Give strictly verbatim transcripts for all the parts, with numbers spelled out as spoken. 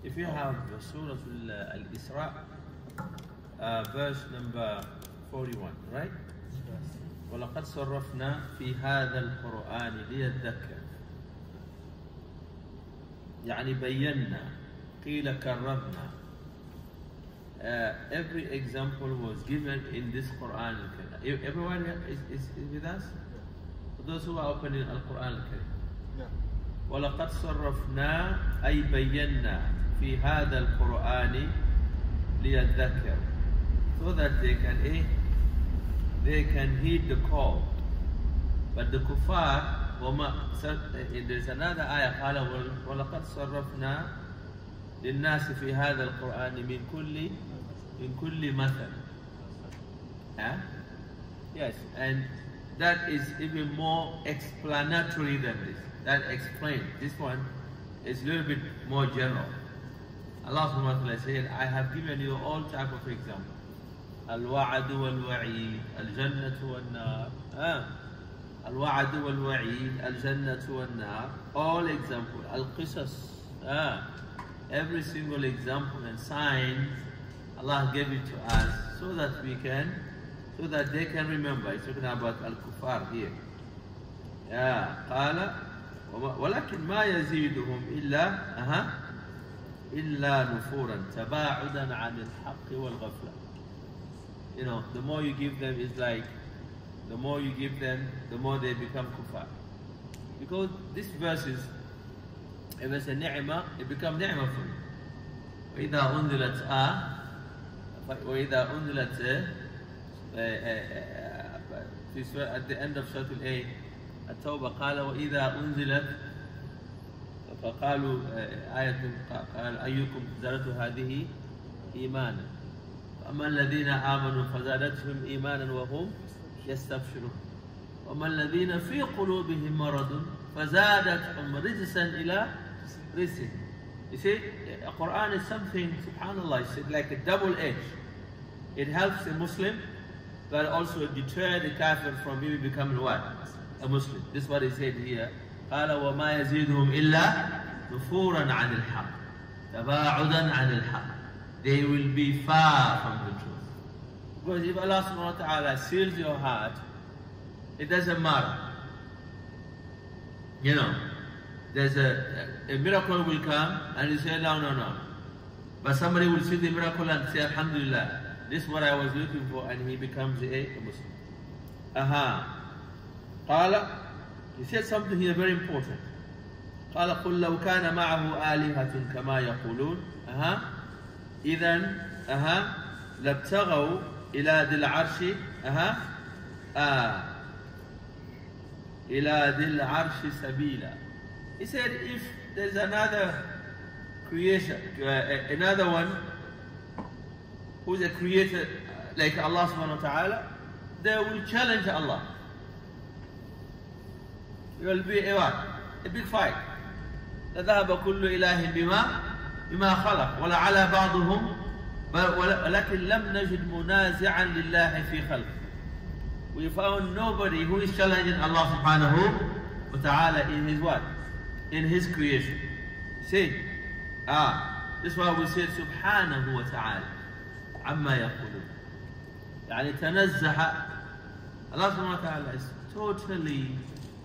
If you have Surah Al-Isra, uh, verse number forty-one, right? Yes. وَلَقَدْ صَرَّفْنَا فِي هَذَا الْقُرْآنِ لِيَذَّكَّرَ يعني بينا قيل كررنا. Uh, every example was given in this Quran al-Karim. Everyone is, is, is with us? Those who are opening Al-Quran al-Karim. Yeah. وَلَقَدْ صَرَّفْنَا أي بينا في هذا القرآن ليذكر, so that they can eh, they can heed the call. But the kuffar, there's another ayah قال وَلَقَدْ صَرَّفْنَا لِلنَّاسِ فِي هَذَا الْقُرْآنِ مِنْ كُلِّ مِنْ كُلِّ مَثَلٍ. Huh? Yes, and that is even more explanatory than this. That explains. This one is a little bit more general. Allah subhanahu wa ta'ala said, I have given you all type of examples. Al-wa'ad wal-wa'id, al-jannatu wal-nar. Al-wa'ad wal-wa'id, al-jannatu wal-nar. All examples. Al-qisas. Every single example and sign, Allah gave it to us so that we can, so that they can remember. He's talking about Al-Kuffar here. Yeah. قال ولكن ما يزيدهم إلا أها إلا نفورا تباعدا عن الحق والغفلة. You know, the more you give them, it's like the more you give them, the more they become kuffar. Because this verse is, if it's a ni'mah, it becomes ni'mah for you. وإذا أنزلت آه وإذا أنزلت في at the end of Surah Al التوبة قال وإذا أنزلت فقالوا آية قال أيكم زادته هذه إيمانا فأما الذين آمنوا فزادتهم إيمانا وهم يستبشرون وأما الذين في قلوبهم مرض فزادتهم رجسا إلى رجسهم. You see, the Quran is something, subhanAllah, it's like a double edge. It helps the Muslim, but also deter the kafir from even becoming what? A Muslim. This is what he said here. قال وما يزيدهم إلا نفورا عن الحق تباعدا عن الحق. They will be far from the truth. Because if Allah subhanahu wa ta'ala seals your heart, it doesn't matter. You know, there's a, a miracle will come and you say no, no, no. But somebody will see the miracle and say Alhamdulillah, this is what I was looking for, and he becomes a, a Muslim. Aha. قال, he said something here very important. قال قل لو كان معه آلهة كما يقولون أها إذن أها لابتغوا إلى ذي العرش أها آه إلى ذي العرش سبيلا. He said if there's another creation, uh, another one who's a creator like Allah subhanahu wa ta'ala, they will challenge Allah. It will be a what? A big fight. لذهب كل إله بما بما خلق ولعلى بعضهم ولكن لم نجد منازعا لله في خلقه. We found nobody who is challenging Allah subhanahu wa ta'ala in his what? In his creation. See? Ah, this is why we say subhanahu wa ta'ala عما يقولون. يعني تنزه Allah subhanahu wa ta'ala is totally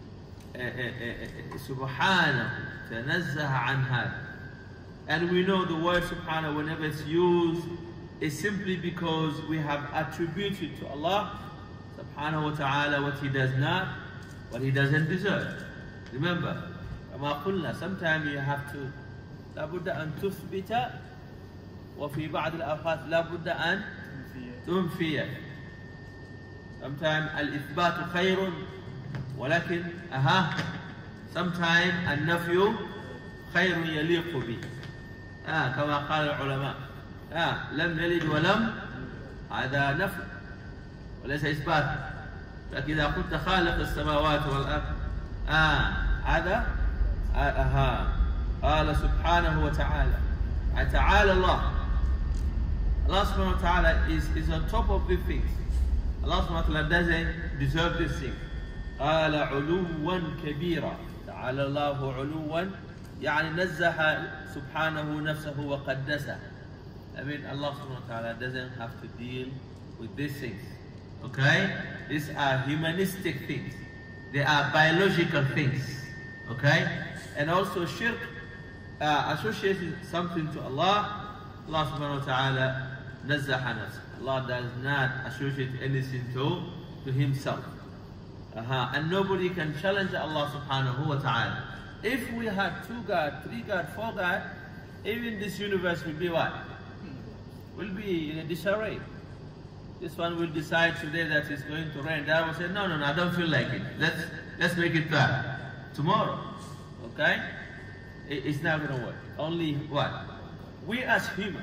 سبحانه تنزه عن هذا. And we know the word subhanahu, whenever it's used, is simply because we have attributed to Allah subhanahu wa ta'ala what he does not, what he doesn't deserve. Remember, كما قلنا, sometimes you have to لابد أن تثبت وفي بعض الأوقات لابد أن تنفي. Sometimes الإثبات خير ولكن أها sometimes النفي خير يليق به. آه كما قال العلماء آه لم يلد ولم هذا نفي وليس إثبات. لكن إذا قلت خالق السماوات والأرض آه هذا آه قال سبحانه وتعالى. تعالى الله. Allah subhanahu wa ta'ala is, is on top of these things. Allah subhanahu wa ta'ala doesn't deserve this thing. قال علوا كبيرا. تعالى الله علوا يعني نزه سبحانه نفسه وقدسه. I mean, Allah subhanahu wa ta'ala doesn't have to deal with these things. Okay? These are humanistic things. They are biological things. Okay? And also shirk uh, associated something to Allah. Allah subhanahu wa ta'ala nazzaha nafsah. Allah does not associate anything to, to himself. Uh-huh. And nobody can challenge Allah subhanahu wa ta'ala. If we had two God, three God, four God, even this universe will be what? Will be in a disarray. This one will decide today that it's going to rain. That will say, no, no, no, I don't feel like it. Let's, let's make it uh, tomorrow. Okay? It, it's not going to work. Only what? We as humans,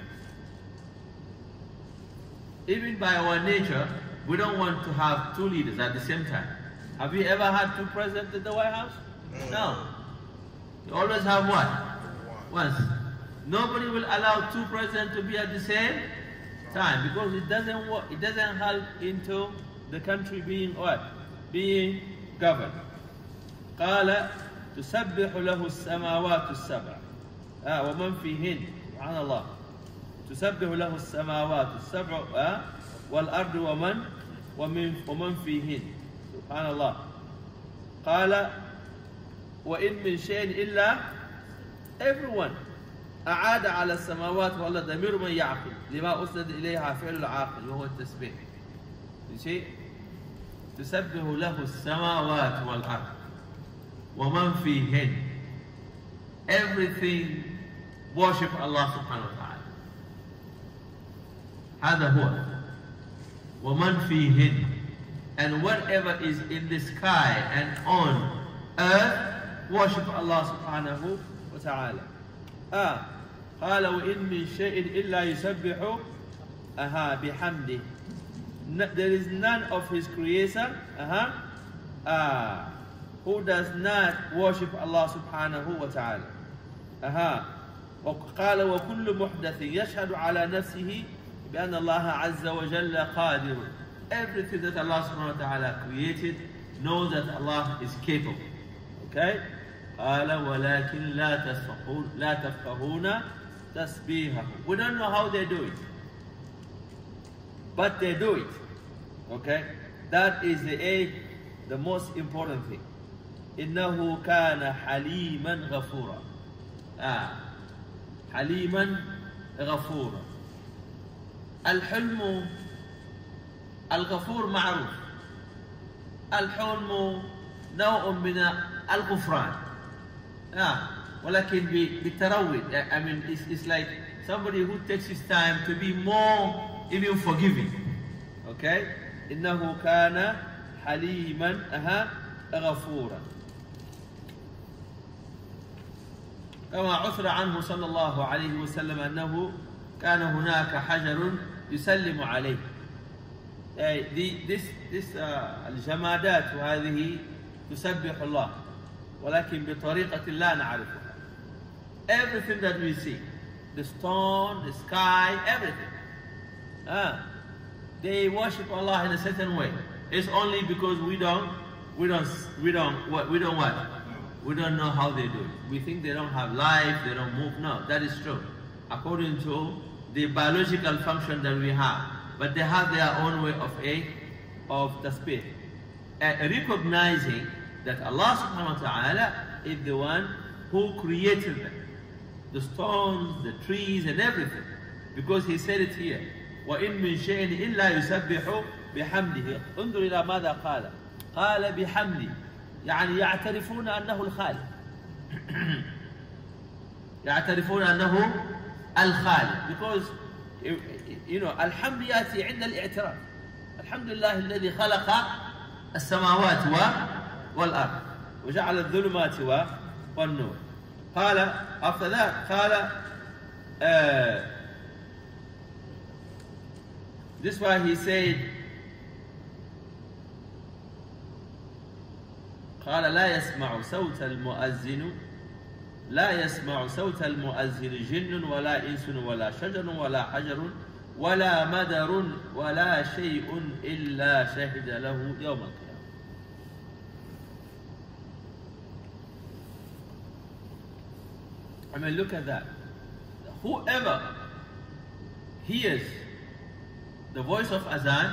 even by our nature, we don't want to have two leaders at the same time. Have you ever had two presidents in the White House? No. You always have what? Once. Nobody will allow two presidents to be at the same time because it doesn't work. It doesn't help into the country being what? Being governed. قال تسبح له السماوات السبع آه ومن فيهن سبحان الله تسبح له السماوات السبع آه والأرض ومن ومن ومن فيهن سبحان الله. قال وإن من شيء إلا everyone أعاد على السماوات والأرض ضمير من يعقل لما أسند إليها فعل العاقل وهو التسبيح. شيء تسبح له السماوات والأرض ومن فيهن. Everything worship Allah subhanahu wa ta'ala. هذا هو ومن فيهن. And whatever is in the sky and on earth worship Allah subhanahu wa ta'ala. آه قال وإن من شيء إلا يسبح أها بحمده. There is none of his creation أها آه who does not worship Allah subhanahu wa ta'ala. أها وقال وكل محدث يشهد على نفسه بأن الله عز وجل قادر. Everything that Allah subhanahu wa ta'ala created knows that Allah is capable. Okay? قال ولكن لا تفقهون لا تفقهون تسبيحه. We don't know how they do it, but they do it. Okay? That is the a, the most important thing. إنه كان حليما غفورا. آه. حليما غفورا. الحلم الغفور معروف. الحلم نوع من الغفران. آه. ولكن بالتروي. I mean, it's, it's like somebody who takes his time to be more even forgiving. Okay? إنه كان حليما أها غفورا. كما عثر عنه صلى الله عليه وسلم أنه كان هناك حجر يسلم عليه. This, this uh, الجمادات هذه تسبح الله ولكن بطريقة لا نعرفها. Everything that we see, the stone, the sky, everything, ah, they worship Allah in a certain way. It's only because we don't, we don't, we don't, what, we don't what? We don't know how they do it. We think they don't have life, they don't move. No, that is true. According to the biological function that we have. But they have their own way of a, of tasbih. Uh, recognizing that Allah subhanahu wa ta'ala is the one who created them. The stones, the trees and everything. Because he said it here. وَإِن مِّن شَيْءٍ إِلَّا يُسَبِّحُ بِحَمْدِهِ. انظر إلى ماذا قال. قال بحمده. يعني يعترفون أنه الخالق. يعترفون أنه الخالق. Because, you know, الحمد يأتي عند الاعتراف. الحمد لله الذي خلق السماوات والأرض وجعل الظلمات والنور. قال after that قال uh, this why he said قال لا يسمع صوت المؤذن لا يسمع صوت المؤذن جن ولا إنس ولا شجر ولا حجر ولا مدر ولا شيء إلا شهد له يوم القيامة. I mean, look at that. Whoever hears the voice of azan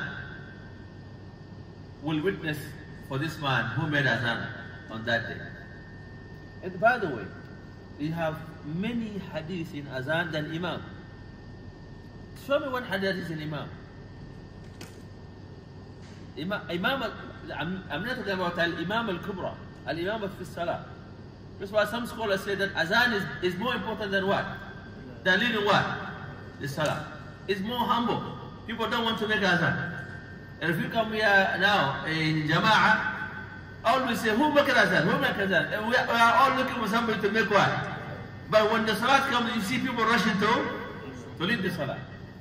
will witness for this man who made azan on that day. And by the way, we have many hadiths in azan than imam. Show me one hadith is in imam. Imam, imam I'm, I'm not talking about al-imam al-kubra, al-imam fi salah. That's why some scholars say that azan is, is more important than what? Than leading what? The salah. It's more humble. People don't want to make azan. And if you come here now in Jama'ah, always say, who make azan? Who make azan? And we are, we are all looking for somebody to make what? But when the salah comes, you see people rushing to, to lead the salah.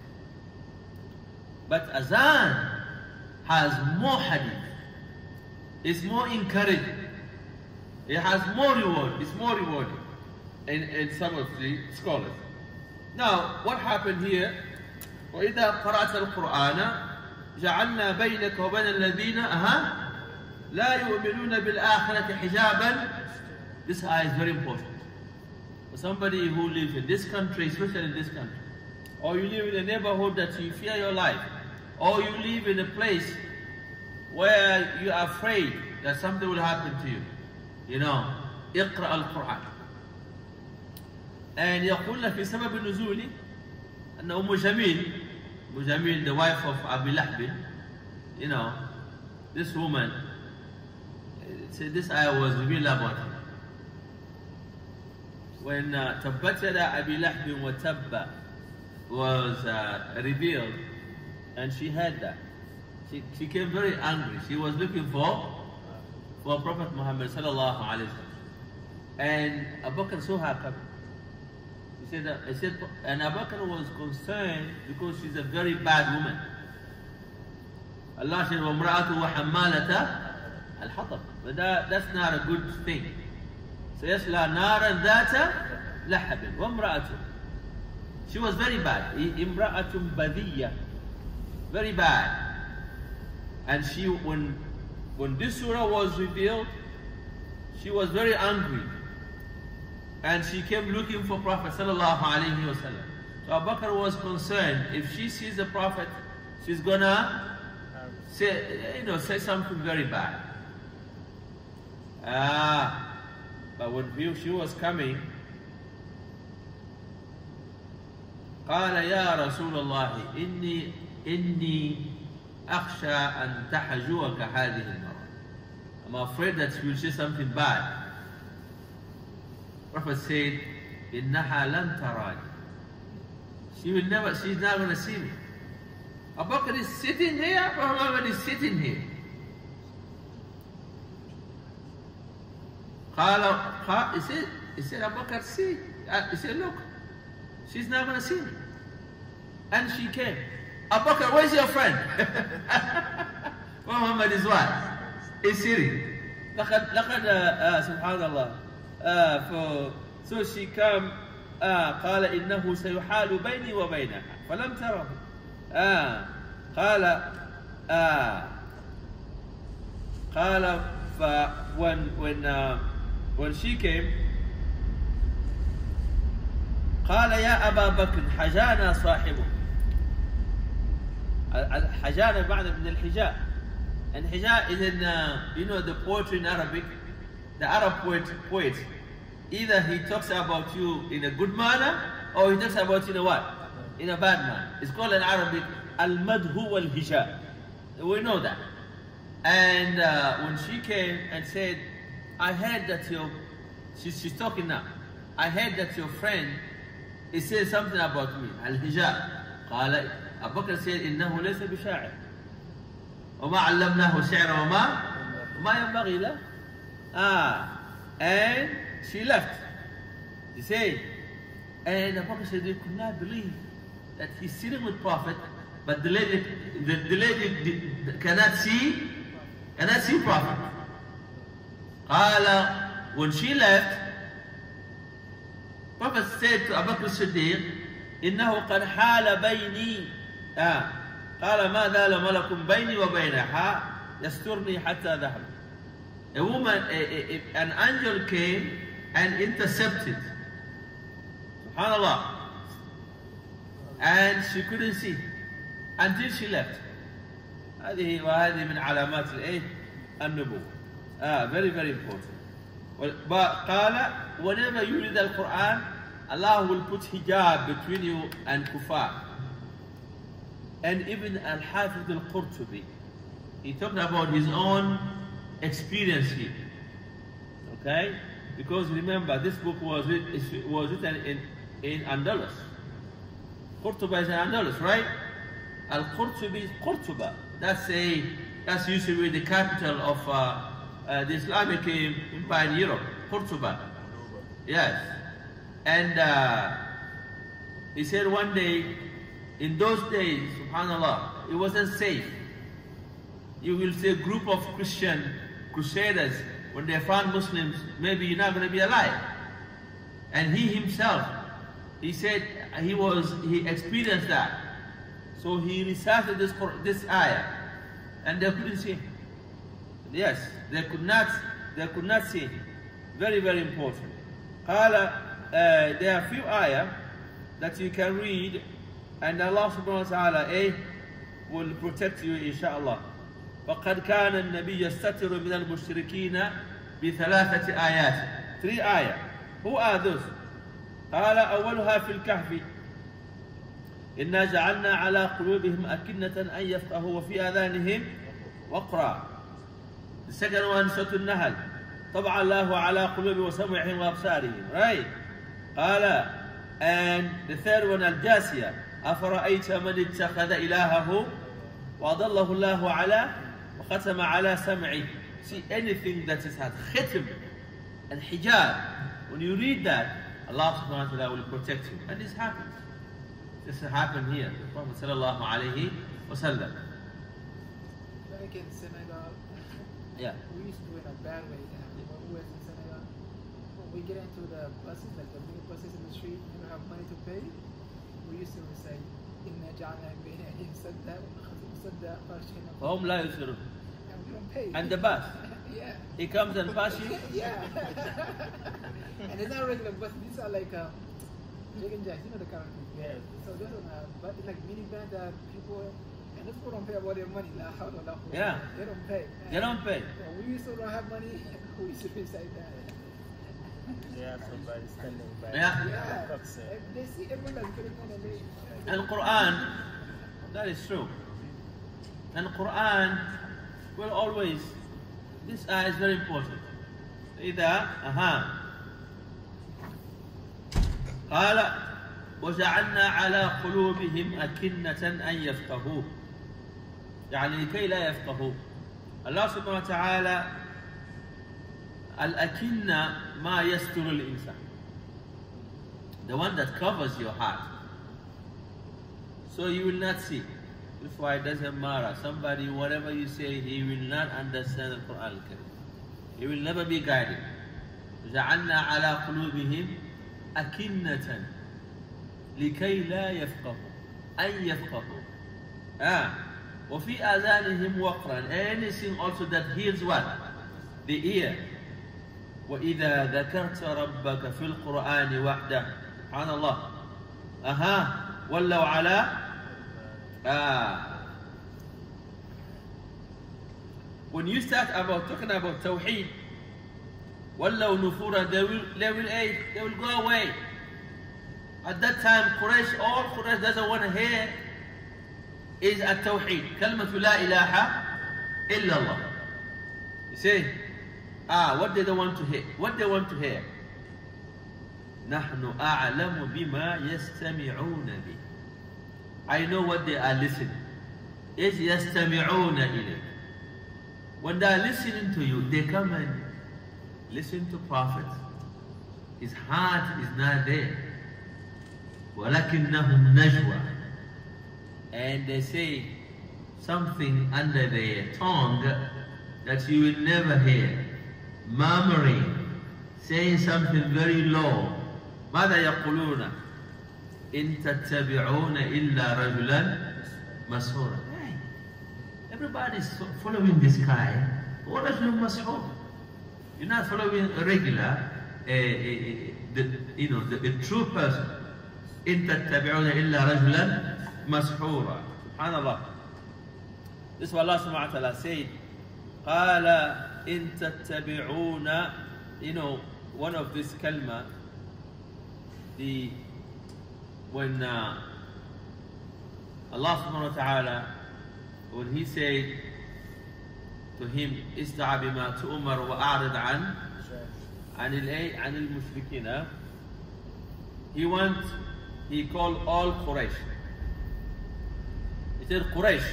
But azan has more hadith. It's more encouraging. It has more reward. It's more rewarding in, in some of the scholars. Now, what happened here? وَإِذَا قَرَأْتَ الْقُرْآنَ جَعَلْنَا بَيْنَكَ وَبَيْنَ الَّذِينَ أَهَا لَا يُؤْمِنُونَ بِالْآخِرَةِ حِجَابًا. This ayah is very important. For somebody who lives in this country, especially in this country, or you live in a neighborhood that you fear your life, or you live in a place where you are afraid that something will happen to you, you know, اقرأ القرآن. And يقول في سبب النزول أن أم جميل, أم جميل, the wife of Abi Lahb, you know, this woman, this ayah was revealed about her. When تبت يدا أبي لهب وتب was uh, revealed, and she heard that, she, she came very angry. She was looking for for Prophet Muhammad sallallahu alaihi wasallam, and Abu Bakr saw her coming. He said, that, he said, and Abu Bakr was concerned because she's a very bad woman. Allah said, وَامْرَأَتُ وَحَمَّالَةَ الْحَطَبِ. But that, that's not a good thing. سَيَصْلَى نَارًا ذَاتَ لَهَبٍ وَامْرَأَتُ. She was very bad. إِمْرَأَةٌ بَذِيَّةٌ. Very bad. And she, when, when this surah was revealed, she was very angry. And she came looking for Prophet sallallahu alaihi wasallam. So Abu Bakr was concerned, if she sees the Prophet, she's gonna say, you know, say something very bad. Ah, but when she was coming, قال يا رسول الله إني إني أخشى أن تحجوك هذه المرة. I'm afraid that she will say something bad. Prophet said, إنها لن تراني. She will never, she's not going to see me. Abu Bakr is sitting here, Muhammad is sitting here. قال, he said, he said, Abu Bakr, see. He said, look, she's not going to see me. And she came. Abu Bakr, where's your friend? Muhammad is what? Is sitting. لقد, لقد, uh, subhanallah. Uh, for, so she came, uh, قال إنه سيحال بيني وبينها فلم تره. آه قال آه قال ف when when uh, when she came قال يا أبا بكر حجانا صاحبه. حجانا معنى من الحجاء, and hijaa is in uh, you know the poetry in Arabic. The Arab poet, poet, either he talks about you in a good manner or he talks about you in a what? In a bad manner. It's called in Arabic al-madhu wal-hija. We know that. And uh, when she came and said, I heard that your, she's, she's talking now, I heard that your friend is saying something about me, al-hija. قال, Abu Bakr said, إنه ليس بشاعر وما علمناه الشعر وما وما ينبغي له. Ah, and she left. He said, and Abu Bakr said, they could not believe that he's sitting with Prophet, but the lady, the, the lady cannot see, cannot see Prophet. قال, when she left, Prophet said to Abu Bakr Siddiq, إنه قد حال بيني. Ah, قال ما ذال ملك بيني وبينها يسترني حتى ذهب. A woman, a, a, an angel came and intercepted Subhanallah. And she couldn't see until she left. هذه وهذه من علامات الايه؟ النبوة. Ah, very very important. قال whenever you read the Quran, Allah will put hijab between you and kuffar. And even Al-Hafidh al-Qurtubi, he talked about his own experience here. Okay? Because remember, this book was, was written in, in Andalus. Qurtuba is in Andalus, right? Al-Qurtubi is Qurtuba. That's, a, that's usually the capital of uh, uh, the Islamic empire in Europe. Qurtuba. Yes. And uh, he said one day, in those days, subhanAllah, it wasn't safe. You will see a group of Christian crusaders, when they found Muslims, maybe you're not going to be alive. And he himself, he said he was, he experienced that. So he recited this, this ayah, and they couldn't see. Yes, they could not, they could not see. Very, very important. قال, uh, there are a few ayah that you can read, and Allah subhanahu wa ta'ala eh, will protect you inshallah. فقد كان النبي يستتر من المشركين بثلاثة آيات. Three ayah. Who are those? قال أولها في الكهف إنا جعلنا على قلوبهم أكنة أن يفقهوا وفي آذانهم وقرا. The second one سورة النحل طبع الله على قلوب وسمعهم وأبصارهم. Right? قال and the third one الجاسية أفرأيت من اتخذ إلهه وأضله الله على وختم على سمعه. See, anything that is has ختم and hijab, when you read that, Allah subhanahu wa ta'ala will protect you. And this happens. This happened here. The Prophet sallallahu alayhi wa sallam. Like in Senegal, yeah. we used to do it in a bad way. When we were in Senegal, when we get into the buses, like the mini buses in the street, and we have money to pay, we used to say, إِنَّا جَعْلَا بِهِ said that, said that, وهم لا يسرون. And we don't pay. And the bus. Yeah. He comes and passes you. Yeah. And it's not regular bus. These are like uh, Jake and Jack. You know the kind of thing. Yeah. So this is uh, but it's like minivan that people, and those people don't pay about their money. La hawla wala quwwata. Yeah. They don't pay. They don't pay. So we used to don't have money. We used to recite that. Yeah, somebody standing by. Yeah. Yeah. They see everyone that's getting on and they. And Quran, that is true. And Quran will always, this ayah is very important. إذا أها قال وجعلنا على قلوبهم أكنة أن يفقهوه يعني لكي لا يفقهوه. الله سبحانه وتعالى الأكنة ما يستر الإنسان, the one that covers your heart, so you will not see. That's why it doesn't matter. Somebody, whatever you say, he will not understand the Quran. He will never be guided. جعلنا على قلوبهم أكنة لكي لا يفقهوا أن يفقهوا. Ah. وفي آذانهم وقرا. Anything also that hears what? The ear. وإذا ذكرت ربك في القرآن وحده سبحان الله أها ولوا على Ah. When you start about talking about Tawheed, وَلَّوْ نُفُورًا, they will, they will, they will go away. At that time, Quraysh, all Quraysh doesn't want to hear is at Tawheed. كلمة لا إله إلا الله. You see? Ah, what they don't want to hear. What they want to hear. نحن أعلم بما يستمعون به. I know what they are listening. إِذْ يَسْتَمِعُونَ إِلَيْكَ. When they are listening to you, they come and listen to prophets. His heart is not there. وَلَكِنَّهُمْ نَجْوَى. And they say something under their tongue that you will never hear. Murmuring, saying something very low. ماذا يقولون؟ إن تتبعون إلا رجلا مسحورا. Hey, everybody is following this guy. What is رجل مسحور? You're not following a regular, uh, uh, the, you know, the, the true person. إن تتبعون إلا رجلا مسحورا. Subhanallah. This is what Allah subhanahu wa ta'ala said. قال إن تتبعون, you know, one of this kalma, the when uh, Allah subhanahu wa ta'ala, when he said to him, استع بما تؤمر وأعرض عن عن الايه عن المشركين, he wants, he called all Quraysh. He said, Quraysh,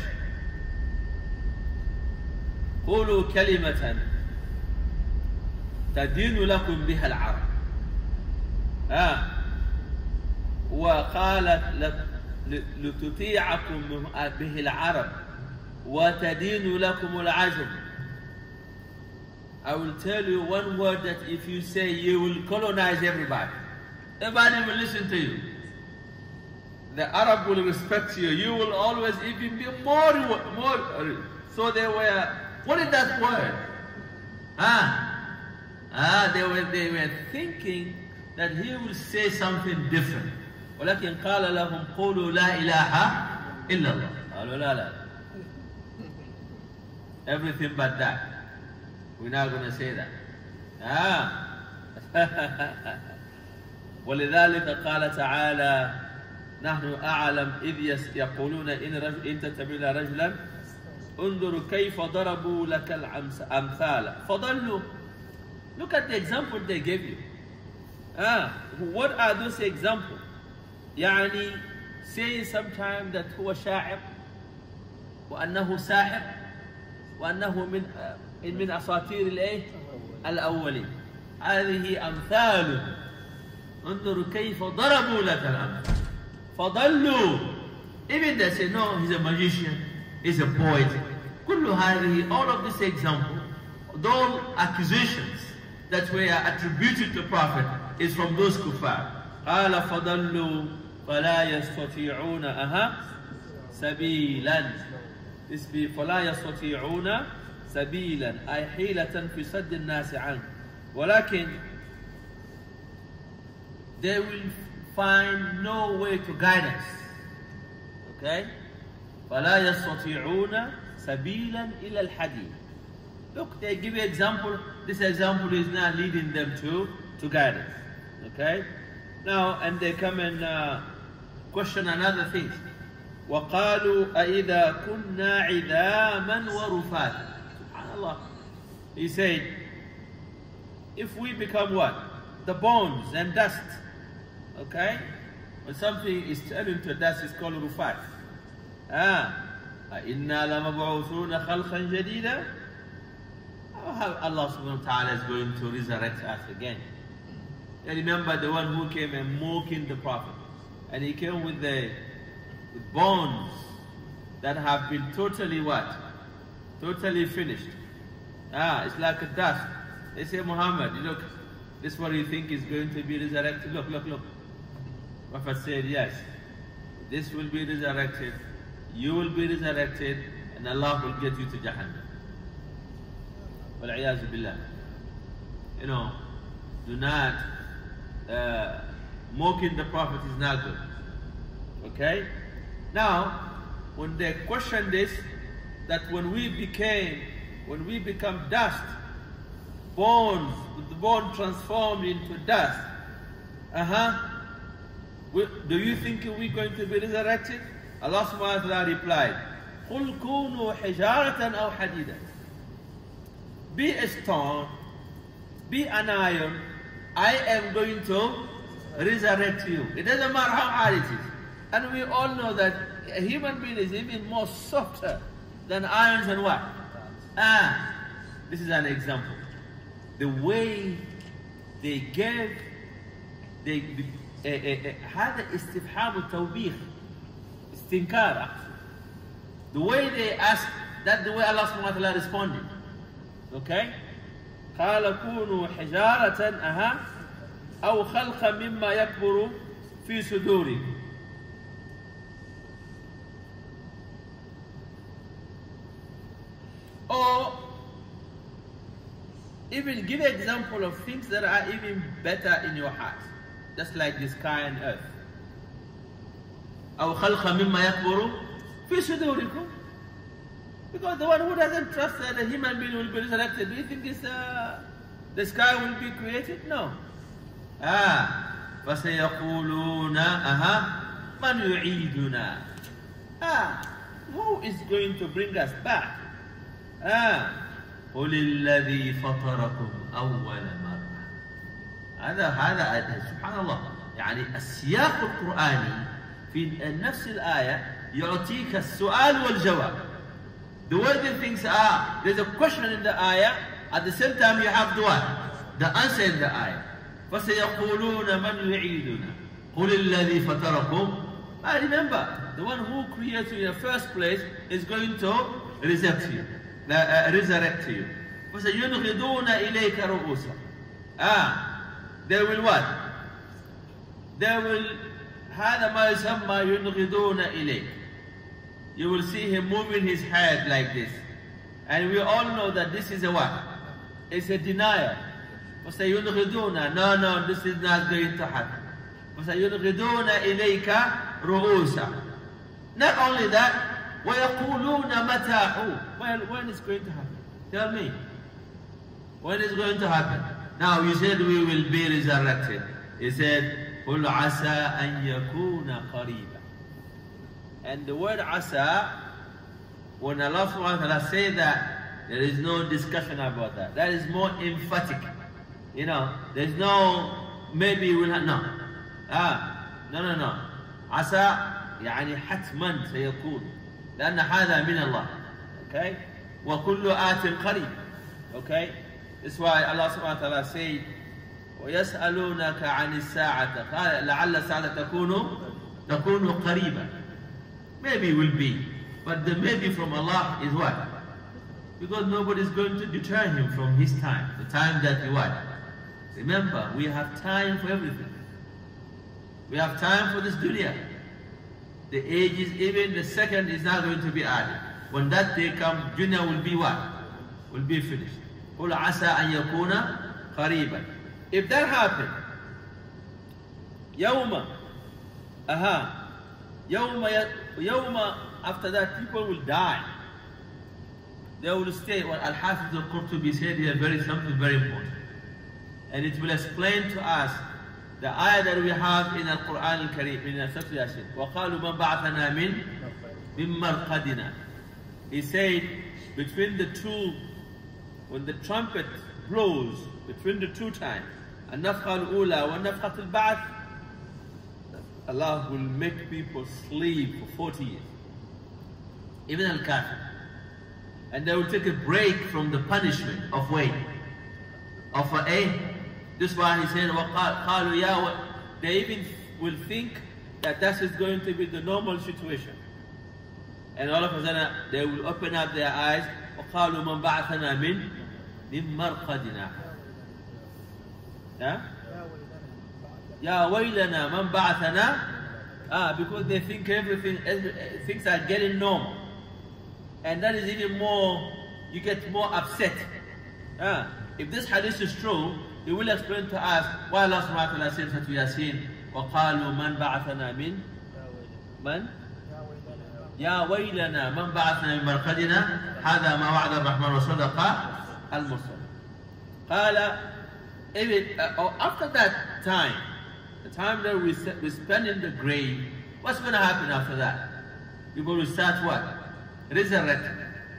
قولوا كلمة تدين لكم بها العرب. آه. وقالت لتطيعكم به العرب وتدين لكم العجم. I will tell you one word that if you say, you will colonize everybody. Everybody will listen to you. The Arab will respect you. You will always even be more, more. So they were, what is that word? Ah, ah, they were, they were thinking that he will say something different. ولكن قال لهم قولوا لا إله إلا الله. قالوا لا لا. Everything but that. We're not going to say that. Ah. ولذلك قال تعالى نحن أعلم إذ يقولون إن رجل إن تتبعون رجلا انظروا كيف ضربوا لك الأمثال فضلوا. Look at the example they gave you. Ah, what are those examples? يعني saying sometimes that هو شاعر وأنه ساحر وأنه من من أساطير الإيه الأولين. هذه أمثال. انظروا كيف ضربوا لك الأمثال فضلوا. Even they say no, he's a magician, he's a poet. كل هذه, all of this example, those accusations that were attributed to Prophet is from those kuffar. قال فضلوا فلا يستطيعون أها سبيلا. This be فلا يستطيعون سبيلا أي حيلة في صد الناس عنه. ولكن they will find no way to guide us. Okay? فلا يستطيعون سبيلا إلى الحديث. Look, they give you example. This example is not leading them to to guide us. Okay? Now, and they come and uh, question another thing. وقالوا أإذا كنا عظاما ورفاتا. SubhanAllah. He said, if we become what? The bones and dust. Okay? When something is turned into dust, it's called rufat. Ah. إِنَّا لَمَبْعُوثُونَ خَلْقًا جَدِيدًا. How Allah subhanahu wa ta'ala is going to resurrect us again. You remember the one who came and mocking the Prophet. And he came with the with bones that have been totally what? Totally finished. Ah, it's like a dust. They say, Muhammad, look, this is what you think is going to be resurrected. Look, look, look. Prophet said, yes, this will be resurrected. You will be resurrected, and Allah will get you to Jahannam. Wal-'iyāzu billah. You know, do not, uh, mocking the Prophet is not good. Okay? Now, when they question this, that when we became, when we become dust, bones, with the bone transformed into dust, uh-huh, we, do you think we're going to be resurrected? Allah subhanahu wa ta'ala replied, قُلْ كُونُوا حِجَارَةً أَوْ حَدِيدًا. Be a stone, be an iron, I am going to resurrect you. It doesn't matter how hard it is. And we all know that a human being is even more softer than irons and what? Ah, this is an example. The way they gave, they هذا استفهام التوبيخ, استنكار actually. The way they asked, that's the way Allah subhanahu wa ta'ala responded. Okay? قال كونوا حجارة أها أو خلقا مما يكبر في صدوركم. Or even give an example of things that are even better in your heart, just like the sky and earth. أو خلقا مما يكبر في صدوركم. Because the one who doesn't trust that a human being will be resurrected, do you think it's, uh, the sky will be created? No. Ah, فسيقولون أها من يعيدنا. Ah, who is going to bring us back? Ah, قل الذي فطركم أول مرة. هذا هذا سبحان الله، يعني السياق القرآني في نفس الآية يعطيك السؤال والجواب. The wording things are, there's a question in the ayah, at the same time you have the what? The answer in the ayah. فَسَيَقُولُونَ مَنْ يُعِيدُنَا قُلِ الَّذِي فَتَرَكُمْ. But remember, the one who created you in the first place is going to resurrect you. Uh, resurrect you. فَسَيُنْغِضُونَ إِلَيْكَ رُؤُوسًا. Ah, they will what? They will, هذا ما يسمى ينغضون إليك. You will see him moving his head like this. And we all know that this is a what? It's a denial. فَسَيُنْغِضُونَ. No, no, this is not going to happen. فَسَيُنْغِضُونَ إِلَيْكَ رُؤُوسًا. Not only that, وَيَقُولُونَ مَتَاعُ. Well, when is going to happen? Tell me. When is going to happen? Now, you said we will be resurrected. He said, قُلْ عَسَىٰ أَن يَكُونَ قَرِيبًا. And the word asa, when Allah subhanahu wa ta'ala say that, there is no discussion about that. That is more emphatic. You know, there's no, maybe we'll have, no. Ah, no, no, no. Asa, يعني حتما سيكون. لأن هذا من الله. Okay? وكل آت قريب. Okay? That's why Allah subhanahu wa ta'ala said, ويسألونك عن الساعة قال لعل الساعة تكون تكون قريبا. Maybe will be, but the maybe from Allah is what? Because nobody is going to deter him from his time, the time that he what? Remember, we have time for everything. We have time for this dunya. The age is even the second is not going to be added. When that day comes, dunya will be what? Will be finished. قُلْ عَسَىٰ أَن يَكُونَ قَرِيبًا. If that happened, يَوْمَ أَهَا يَوْمَ يَوْمَ, after that people will die. They will stay. What Al-Hafiz al-Qurtubi said here, very something very important. And it will explain to us the ayah that we have in Al-Quran Al-Kareem, in Surah Yasin. وَقَالُوا مَنْ بَعَثَنَا مِنْ مِنْ مَرْقَدِنَا. He said, between the two, when the trumpet blows, between the two times, النفخة الأولى والنفخة البعث, Allah will make people sleep for forty years. Even Al-Kafir. And they will take a break from the punishment of waiting. Of a, this is why he said, وَقَالُوا يَا. They even will think that that is going to be the normal situation. And all of a sudden, they will open up their eyes, وَقَالُوا مَنْ بَعَثَنَا مِنْ مِنْ مَرْقَدِنَا. Yeah? Ya waylana man ba'athana. Ah, because they think everything, every, things are getting normal. And that is even more, you get more upset. Ah, if this hadith is true, he will explain to us why Allah subhanahu wa ta'ala says to Yasin, وَقَالُوا مَنْ بَعَثَنَا مِنْ مَنْ يا ويلنا من بعثنا من مرقدنا هذا ما وعد الرحمن وصدق المرسل. قال, even uh, after that time, the time that we, we spend in the grave, what's going to happen after that? People will start what? Resurrecting.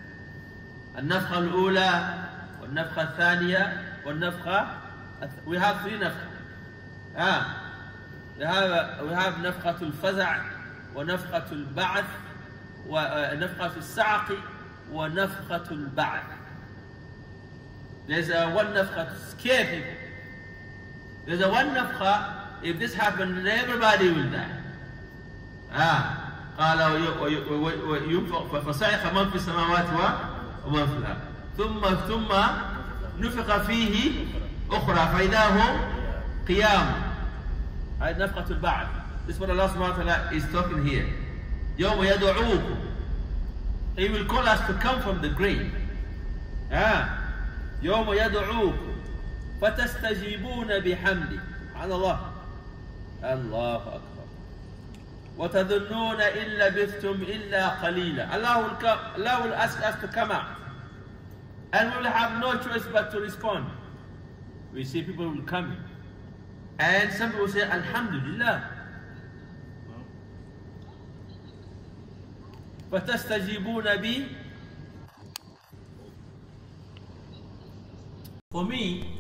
النفخة الأولى والنفخة الثانية والنفخة. We have three نفخة. Ah, we have we have نفخة الفزع ونفخة البعث ونفخة الصعق ونفخة البعث. There's a one nafkha to scare people. There's a one nafkha, if this happens, everybody will die. Ah, قال وينفخ فصعق من في السماوات ومن في الأرض ثم ثم نفخ فيه أخرى فإذا هم قيام. هذه نفخة البعث. This is what Allah subhanahu wa ta'ala is talking here. يوم يدعوكم. He will call us to come from the grave. Ah. يوم يدعوكم فتستجيبون بحمده. سبحان الله. الله أكبر. وَتَظُنُّونَ إِن لَبِثْتُمْ إِلَّا قَلِيلًا. Allah will come, Allah will ask us to come out. And we will have no choice but to respond. We see people will come in. And some people say, Alhamdulillah. فَتَسْتَجِيبُونَ بِي. For me,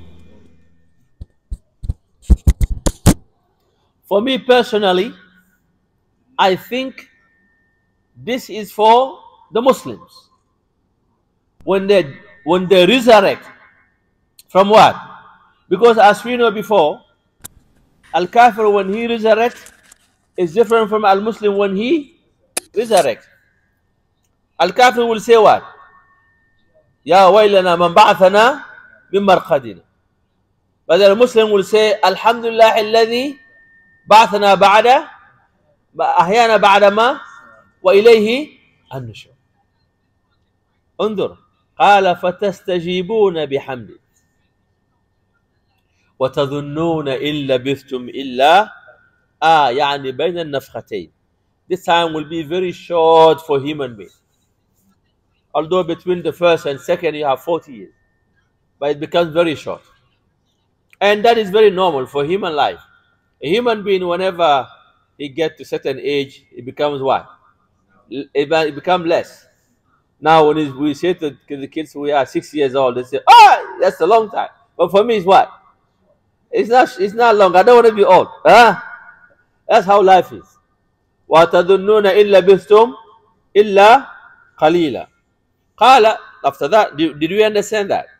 for me personally, I think this is for the Muslims. When they, when they resurrect, from what? Because as we know before, Al-Kafir when he resurrects is different from Al-Muslim when he resurrects. Al-Kafir will say what? Ya waylana man ba'athana min marqadina. But Al-Muslim will say, Alhamdulillah alladhi ba'athana ba'da ahyana ba'da ma wa ilayhi an-nushur. انظر قال فتستجيبون بحمده وتظنون إن لبثتم إلا آه يعني بين النفختين. This time will be very short for human beings. Although between the first and second you have forty years, but it becomes very short. And that is very normal for human life. A human being, whenever he gets to a certain age, it becomes what? It becomes less. Now when we say to the kids who are six years old, they say, oh, that's a long time. But for me, it's what? It's not, it's not long. I don't want to be old. Huh? That's how life is. وَتَظُنُّونَ إِن لَبِثْتُمْ إِلَّا قَلِيلًا. قال, after that, did, did we understand that?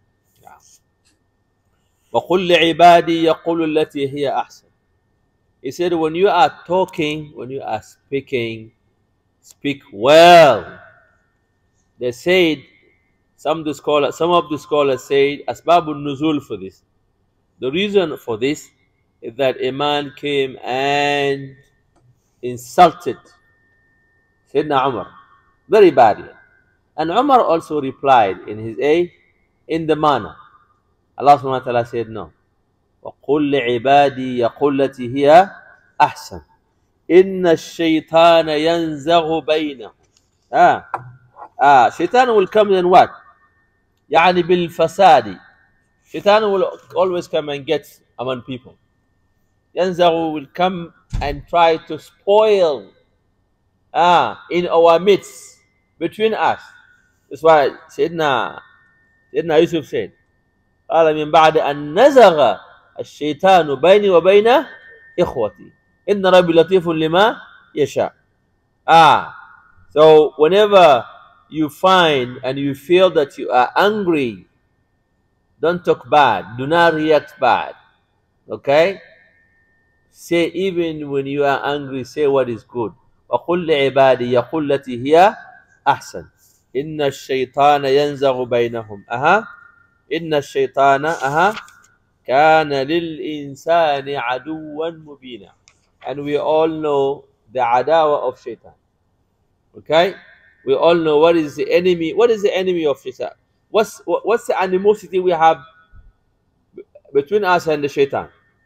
وَقُلْ لِعِبَادِي يَقُولُ الَّتِي هِيَ أَحْسَنُ. He said, when you are talking, when you are speaking, speak well. They said, some of the scholars, some of the scholars said, Asbabun Nuzul for this. The reason for this is that a man came and insulted Sayyidina Umar very badly. And Umar also replied in his A, in the manner. Allah subhanahu wa ta'ala said, no. وَقُلْ لِعِبَادِي يَقُلْ لَتِي هِيَ أَحْسَنُ إِنَّ الشَّيْطَانَ يَنْزَغُ بَيْنَهُ. Ah. Ah, Shaitan will come in what? يعني بالفساد. Shaitan will always come and get among people. Yanzagu will come and try to spoil ah, in our midst, between us. That's why Sayyidina, Sayyidina Yusuf said, قال من بعد أن نزغ الشيطان بيني وبين إخوتي إن ربي لطيف لما يشاء. Ah, so whenever you find and you feel that you are angry, don't talk bad. Do not react bad. Okay? Say even when you are angry, say what is good. وَقُلْ لِعِبَادِي يَقُلْ لَتِي هِيَ أَحْسَنُ إِنَّ الشَّيْطَانَ يَنْزَغُ بَيْنَهُمْ. أها إِنَّ الشَّيْطَانَ أها كَانَ لِلْإِنسَانِ عَدُوًّا مُبِينًا. And we all know the adawa of shaitan. Okay? We all know what is the enemy. What is the enemy of shaitan? What's, what's the animosity we have between us and the shaitan?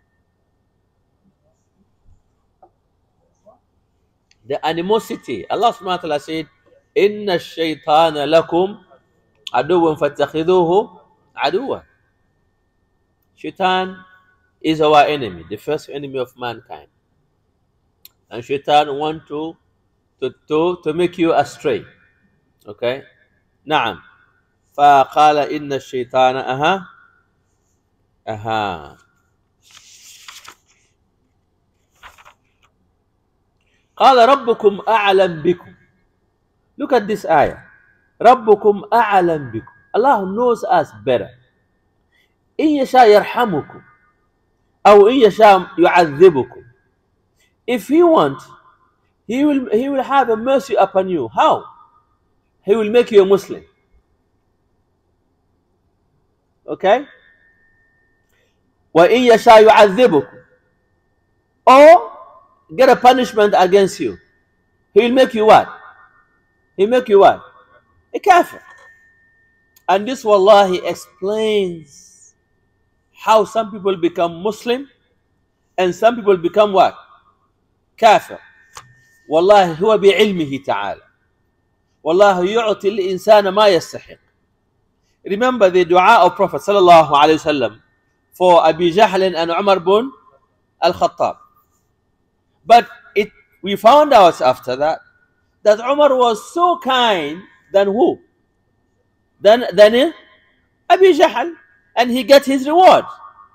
The animosity. Allah subhanahu wa ta'ala said, Inna shaytana lakum aduwan fattakhiduhu aduwan. Shaitan is our enemy, the first enemy of mankind. And shaitan wants to, to, to, to make you astray. Okay? Na'am. فقال إن الشيطان أها أها قال ربكم أعلم بكم. Look at this ayah. ربكم أعلم بكم. Allah knows us better. إن يشاء يرحمكم أو إن يشاء يعذبكم. If he wants, he will, he will have a mercy upon you. How? He will make you a Muslim. Okay? وَإِن يَشَاء يُعَذِّبُكُمْ. Or get a punishment against you. He will make you what? He will make you what? A kafir. And this wallahi explains how some people become Muslim and some people become what? Kafir. والله هو بعلمه تعالى. والله يعطي الإنسان ما يستحق. Remember the dua of Prophet sallallahu alayhi wasallam for Abi Jahl and Umar bin al-Khattab. But it, we found out after that that Umar was so kind than who? Than, than Abi Jahl, and he got his reward.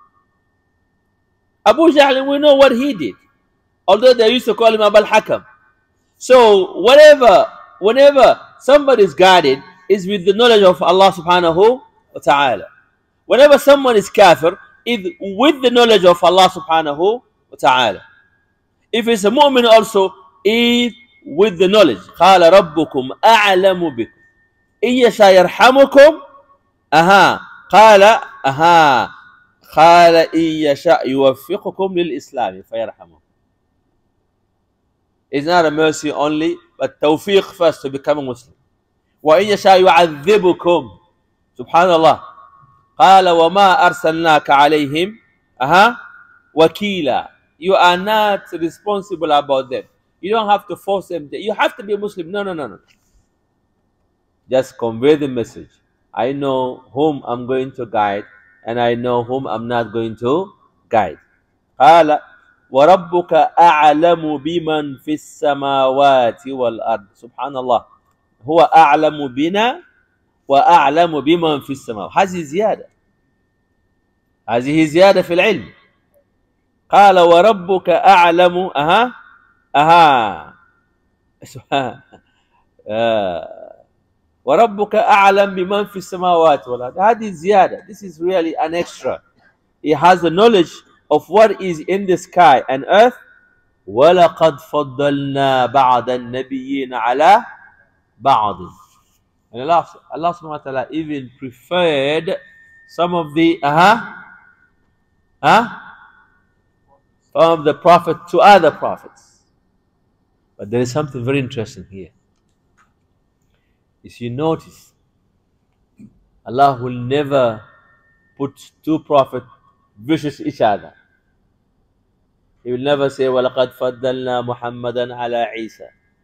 Abu Jahl, we know what he did, although they used to call him Abul Hakam. So whatever, whenever somebody is guided, is with the knowledge of Allah subhanahu wa ta'ala. Whenever someone is kafir, is with the knowledge of Allah subhanahu wa ta'ala. If it's a mu'min also, is with the knowledge. قال ربكم أعلم بكم إن يشاء يرحمكم أها قال أها قال إن يشاء يوفقكم للإسلام فيرحمكم. It's not a mercy only, but tawfiq first to become a Muslim. وإن يشاء يعذبكم سبحان الله قال وما أرسلناك عليهم أها وكيلا. You are not responsible about them. You don't have to force them. You have to be a Muslim. No, no, no, no. Just convey the message. I know whom I'm going to guide, and I know whom I'm not going to guide. قال وربك أعلم بمن في السماوات والأرض. سبحان الله. هو أعلم بنا وأعلم بمن في السماوات. هذه زيادة. هذه زيادة في العلم. قال وربك أعلم أها أها وربك أعلم بمن في السماوات والأرض. هذه زيادة. This is really an extra. He has the knowledge of what is in the sky and earth. وَلَقَدْ فَضَّلْنَا بَعْضَ النَّبِيِّينَ عَلَى بَعْضٍ. And Allah, Allah subhanahu wa ta'ala even preferred some of the uh-huh, huh? Some of the prophets to other prophets. But there is something very interesting here. If you notice, Allah will never put two prophets versus each other. He will never say, وَلَقَدْ فَضَّلْنَا مُحَمَّدًا عَلَى عِيسَى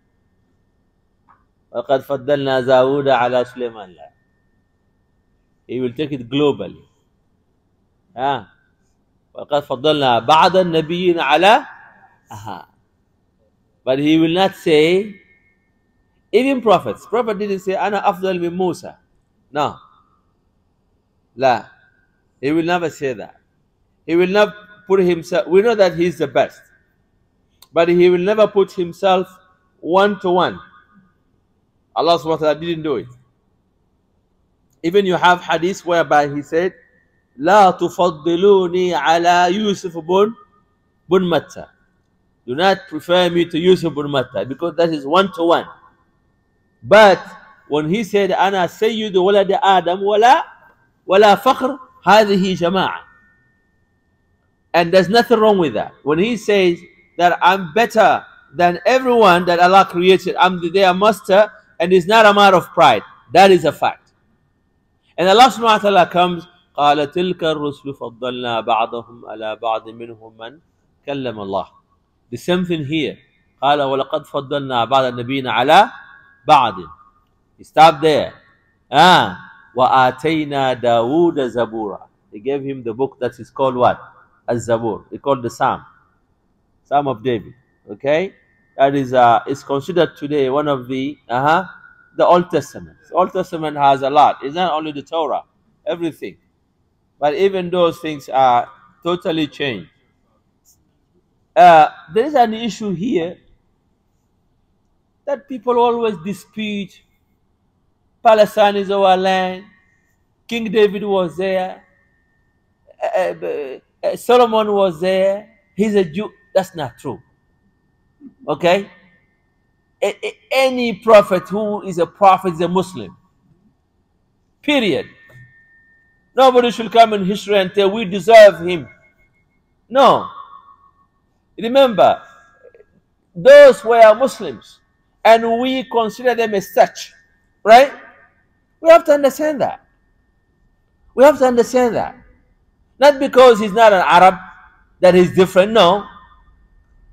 وَلَقَدْ فَضَّلْنَا زَاوُودَ عَلَى سُلَيْمَانَ. He will take it globally. Ah. وَلَقَدْ فَضَّلْنَا بَعْضَ النَّبِيِّينَ عَلَى Aha. But he will not say, even prophets. Prophet didn't say, أَنَا أَفْضَلْ مِن مُوسَى. No. La. He will never say that. He will not put himself, we know that he is the best, but he will never put himself one to one. Allah subhanahu wa ta'ala didn't do it. Even you have hadith whereby he said, لا تفضلوني على يوسف بن بن متى. Do not prefer me to Yusuf bin Matta, because that is one to one. But when he said أنا سيد ولد آدم ولا ولا فخر هذه جماعة. And there's nothing wrong with that. When he says that I'm better than everyone that Allah created, I'm their master, and it's not a matter of pride, that is a fact. And Allah subhanahu wa ta'ala comes, قال تلك الرسل فضلنا بعضهم على بعض منهم من كلم الله. The same thing here. قال ولقد فضلنا بعض النبيين على بعض. He stopped there. Ah, وآتينا داود زبورا. They gave him the book that is called what? Az-Zabur. They called the Psalm. Psalm of David. Okay? That is uh is considered today one of the uh-huh the Old Testament. The Old Testament has a lot. It's not only the Torah, everything. But even those things are totally changed. Uh, there is an issue here that people always dispute. Palestine is our land. King David was there. Uh, uh, Solomon was there. He's a Jew. That's not true. Okay? A a any prophet who is a prophet is a Muslim. Period. Nobody should come in history and say we deserve him. No. Remember, those were Muslims, and we consider them as such. Right? We have to understand that. We have to understand that. Not because he's not an Arab that he's different, no.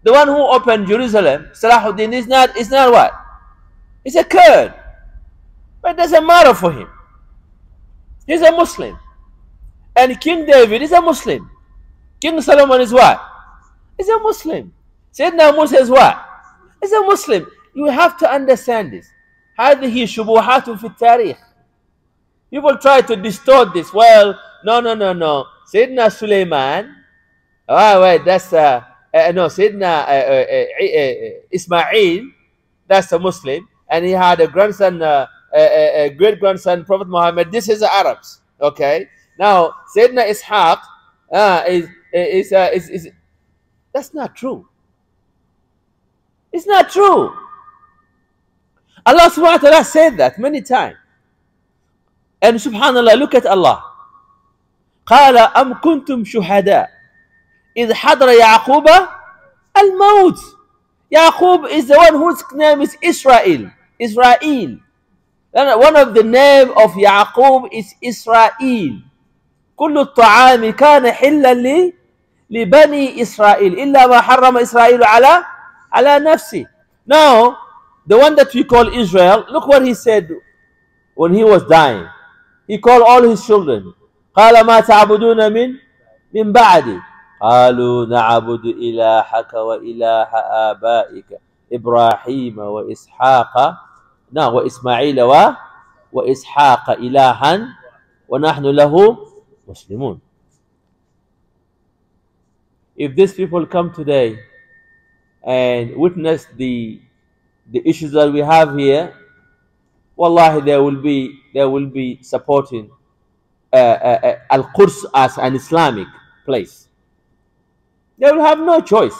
The one who opened Jerusalem, Salahuddin, is not, is not what? He's a Kurd. But it doesn't matter for him. He's a Muslim. And King David is a Muslim. King Solomon is what? He's a Muslim. Sayyidina Musa is what? He's a Muslim. You have to understand this. هذه شبهات في التاريخ. People try to distort this. Well, no, no, no, no. Sayyidina Sulaiman, oh, wait, that's, uh, uh, no, Sayyidina uh, uh, uh, uh, Ismail, that's a Muslim, and he had a grandson, uh, uh, uh, great-grandson, Prophet Muhammad. This is the Arabs, okay? Now, Sayyidina Ishaq uh, is, is, uh, is, is, that's not true. It's not true. Allah subhanahu wa ta'ala said that many times. And subhanallah, look at Allah. قال أم كنتم شهداء إذ حضر يعقوب الموت. Yaqub is the one whose name is Israel. Israel. One of the name of Yaqub is Israel. كل الطعام كان حلا لي لبني إسرائيل إلا ما حرم إسرائيل على على نفسه. Now, the one that we call Israel, look what he said when he was dying. He called all his children. قال ما تعبدون من من بعدي قالوا نعبد إلهك وإله آبائك إبراهيم وإسحاق نعم وإسماعيل و وإسحاق إلها ونحن له مسلمون. If these people come today and witness the the issues that we have here, wallahi, they will be they will be supporting uh, uh, uh, Al-Quds as an Islamic place. They will have no choice.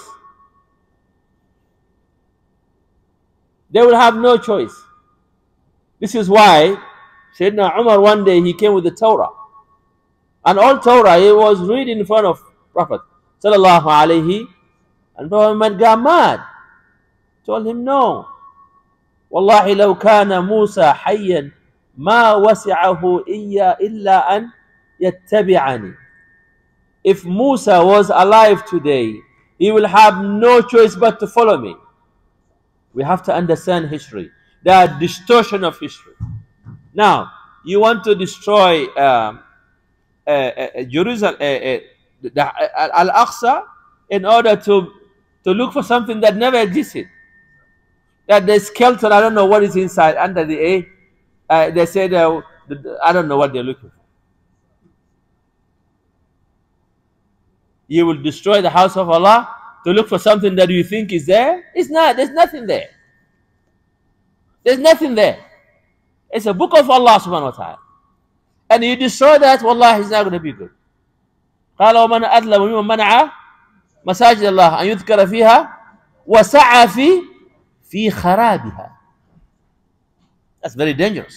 They will have no choice. This is why Sayyidina Umar one day he came with the Torah, and all Torah he was reading in front of Prophet sallallahu alaihi, and Prophet Muhammad got mad. Told him no. والله لو كان موسى حيا ما وسعه إيا إلا أن يتبعني. If Musa was alive today, he will have no choice but to follow me. We have to understand history. There are distortion of history. Now, you want to destroy um, uh, uh, Jerusalem, uh, uh, uh, Al-Aqsa, in order to, to look for something that never existed. That the skeleton, I don't know what is inside, under the A. Uh, they said, uh, I don't know what they're looking for. You will destroy the house of Allah to look for something that you think is there. It's not. There's nothing there. There's nothing there. It's a book of Allah subhanahu wa ta'ala. And you destroy that, wallah, it's not going to be good. قال ومن أظلم ممن منع مساجد الله أن يذكر فيها وسعى في في خرابها. That's very dangerous.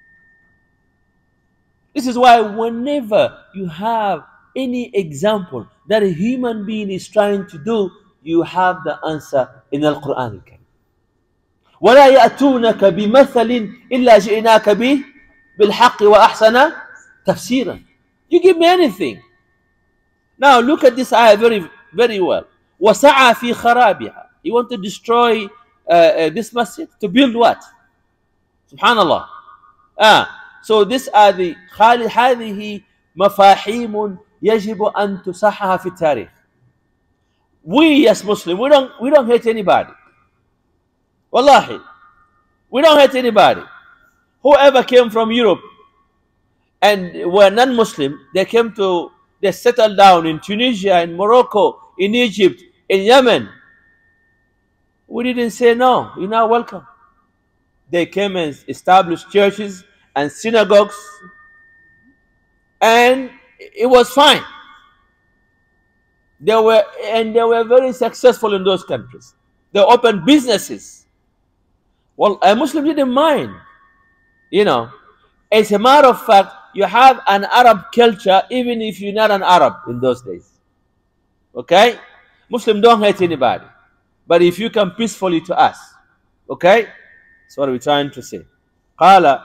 This is why whenever you have any example that a human being is trying to do, you have the answer in the Quran. ولا يأتونك بمثل إلا جئناك به بالحق وأحسن تفسيرا. You give me anything. Now look at this ayah very, very well. وسعى في خرابها. You want to destroy uh, uh, this masjid to build what? Subhanallah. Ah, so these are the هذه مفاهيم يجب أن تصحح في التاريخ. We as Muslims, we don't we don't hate anybody. Wallahi, we don't hate anybody. Whoever came from Europe and were non-Muslim, they came to, they settled down in Tunisia, in Morocco, in Egypt, in Yemen. We didn't say no, you're not welcome. They came and established churches and synagogues, and it was fine. They were, and they were very successful in those countries. They opened businesses. Well, a Muslim didn't mind. You know, as a matter of fact, you have an Arab culture even if you're not an Arab in those days. Okay? Muslims don't hate anybody. But if you come peacefully to us, okay? That's what we're trying to say. قال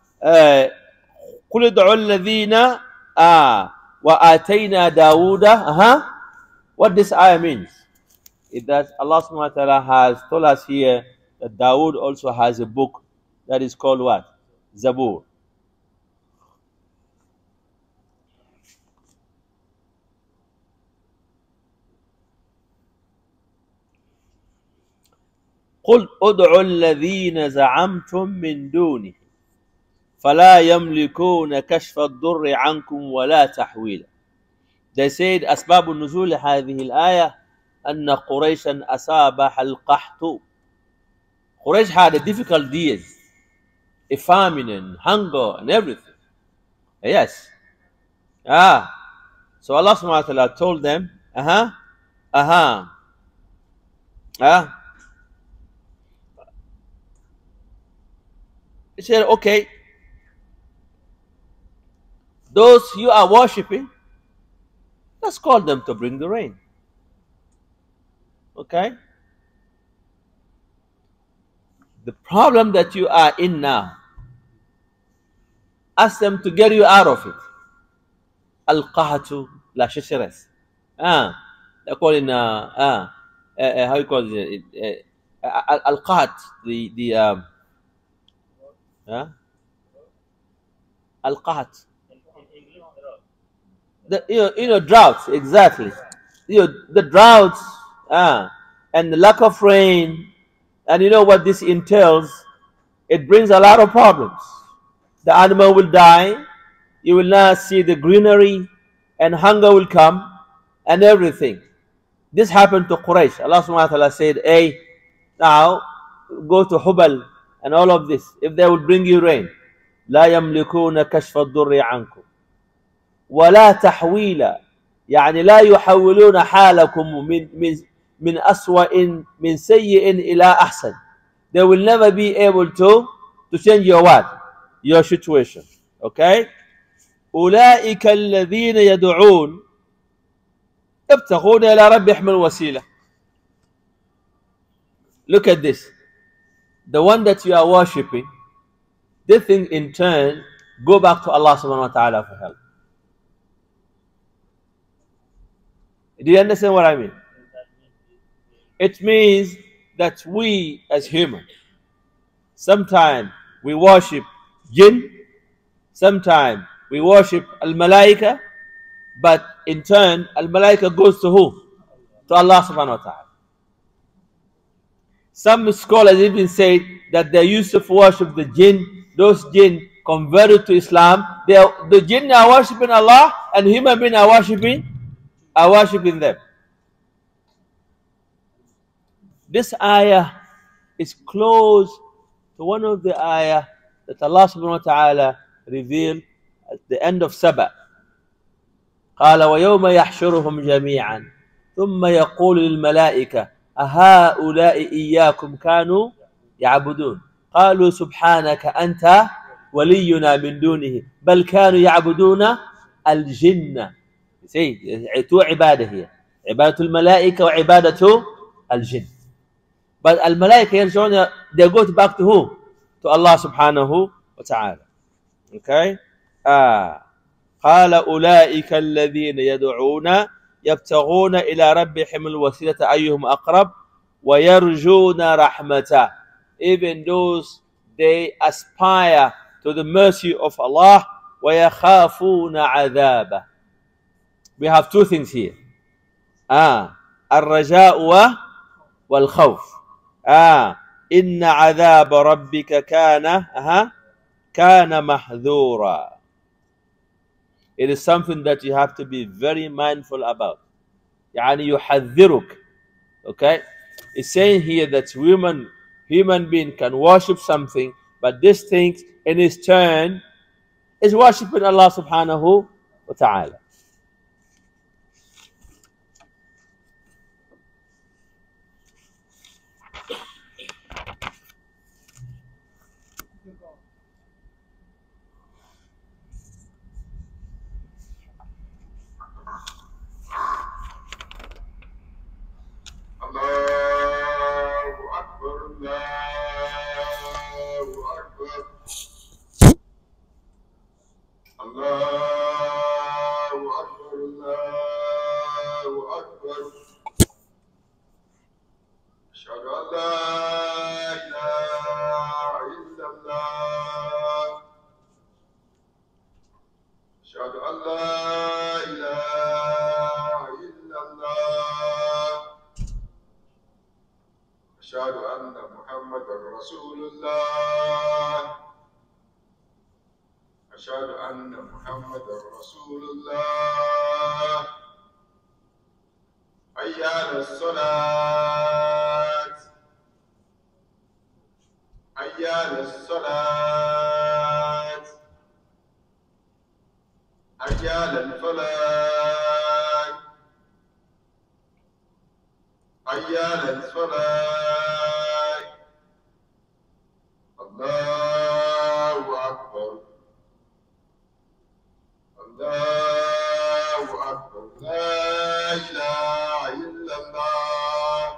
قل ادعوا الذين وآتينا داود. Uh-huh. What this ayah means. It does. Allah subhanahu wa ta'ala has told us here that Dawood also has a book that is called what? Zabur. قل ادعوا الذين زعمتم من دونه فلا يملكون كشف الضر عنكم ولا تحويلا. They said أسباب النزول هذه الآية أن قريشا أصابها القحط. Quraysh had a difficult years, a famine and hunger and everything. Yes. Ah. So Allah subhanahu wa ta'ala told them, uh-huh, uh-huh, ah. He said, okay, those you are worshipping, let's call them to bring the rain. Okay? The problem that you are in now, ask them to get you out of it. Al-qahatu la shishres. Ah, they call it, uh, uh, uh, how you call it? Uh, uh, Al-qahat, the, the, um, huh? Al-qahat. The, you know, you know, droughts, exactly. You know, the droughts, ah, and the lack of rain, and you know what this entails? It brings a lot of problems. The animal will die, you will not see the greenery, and hunger will come, and everything. This happened to Quraysh. Allah subhanahu wa ta'ala said, hey, now go to Hubal and all of this. If they will bring you rain, لا يملكون كشف الضر عنكم ولا تحويلا. يعني لا يحولون حالكم من من من أسوأ من سيء إلى أحسن. They will never be able to to change your what? Your situation. Okay? أولئك الذين يدعون يبتغون إلى ربهم الوسيلة. Look at this. The one that you are worshipping, they think in turn go back to Allah subhanahu wa ta'ala for help. Do you understand what I mean? It means that we as humans, sometimes we worship jinn, sometimes we worship al-malaika, but in turn al-malaika goes to who? To Allah subhanahu wa ta'ala. Some scholars even say that they used to worship the jinn. Those jinn converted to Islam. They are, the jinn are worshipping Allah, and human beings are worshipping, are worshipping them. This ayah is close to one of the ayah that Allah subhanahu wa ta'ala revealed at the end of Sabah. قال ويوم يحشرهم جميعا ثم يقول للملائكة أهؤلاء إياكم كانوا يعبدون قالوا سبحانك أنت ولينا من دونه بل كانوا يعبدون الجن. See, two عبادة هي عبادة الملائكة وعبادة الجن. But الملائكة يرجعون, they go back to who? To Allah subhanahu wa ta'ala. Okay? Ah. قال أولئك الذين يدعون يبتغون إلى ربهم الوسيلة أيهم أقرب ويرجون رحمته. Even those they aspire to the mercy of Allah ويخافون عذابه. We have two things here. Ah, الرجاء والخوف. Ah, إن عذاب ربك كان أها كان محذورا. It is something that you have to be very mindful about. يعني يحذرك. Okay? It's saying here that human, human being can worship something, but this thing in its turn is worshiping Allah subhanahu wa ta'ala. الله الله أشهد أن لا إله إلا الله أشهد أن محمدا رسول الله أشهد أن محمدا رسول الله حي على الصلاة حي على الصلاة حي على الفلاح حي على الفلاح الله أكبر الله أكبر لا إله إلا الله.